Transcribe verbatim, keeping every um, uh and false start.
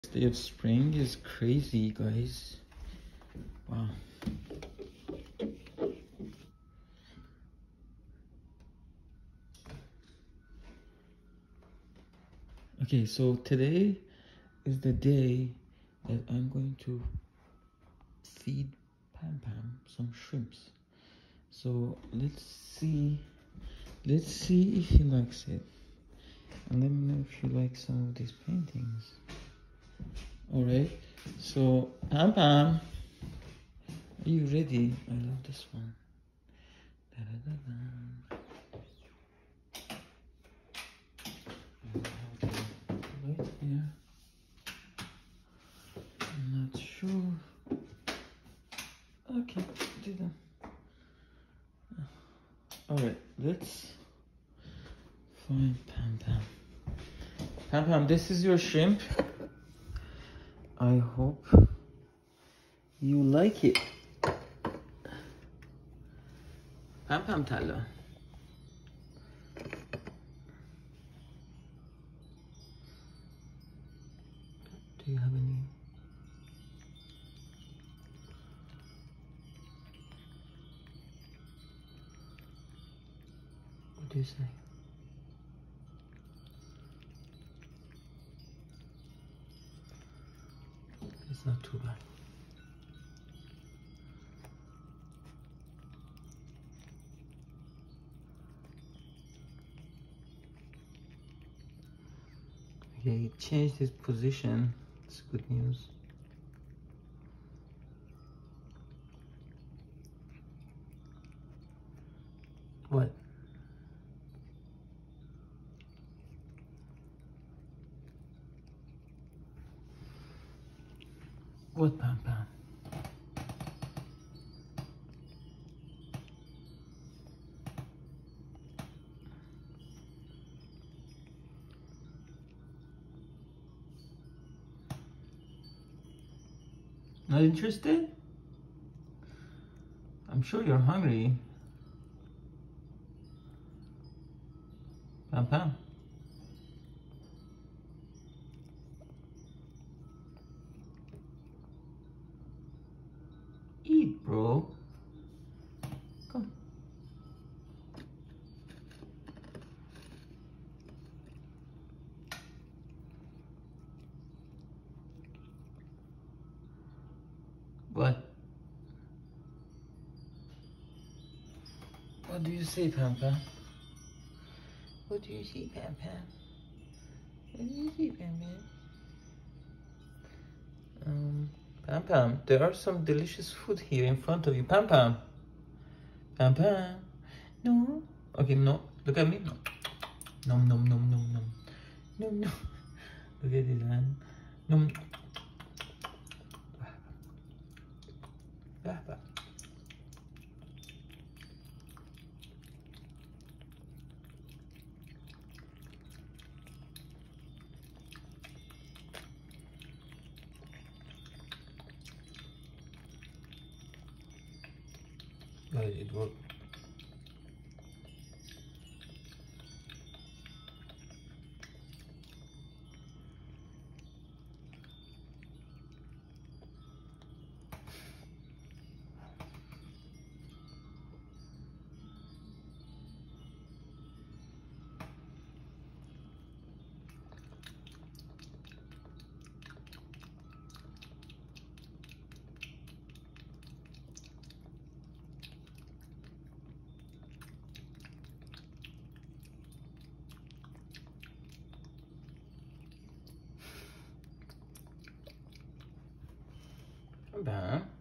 Day of spring is crazy, guys. Wow. Okay, so today is the day that I'm going to feed Pam Pam some shrimps. So let's see, let's see if he likes it. And let me know if you like some of these paintings. All right, so Pam Pam, are you ready? I love this one. Da, da, da, da. Right here. I'm not sure. Okay, do that. All right, let's find Pam Pam. Pam Pam, this is your shrimp. I hope you like it. Pam Pam Tala. Do you have any? What do you say? It's not too bad. Okay, he changed his position. It's good news. What? What, Pam Pam? Not interested? I'm sure you're hungry. Pam Pam. Eat, bro. Come. What? What do you say, Pam Pam? What do you see, Pam Pam? What do you see, Pam Pam? Um, Pam Pam, there are some delicious food here in front of you. Pam Pam. Pam Pam. No. Okay, no. Look at me. No. Nom nom nom nom nom. Nom nom. Look at this man. Nom. Bah, bah. Guys, it worked. Pam Pam.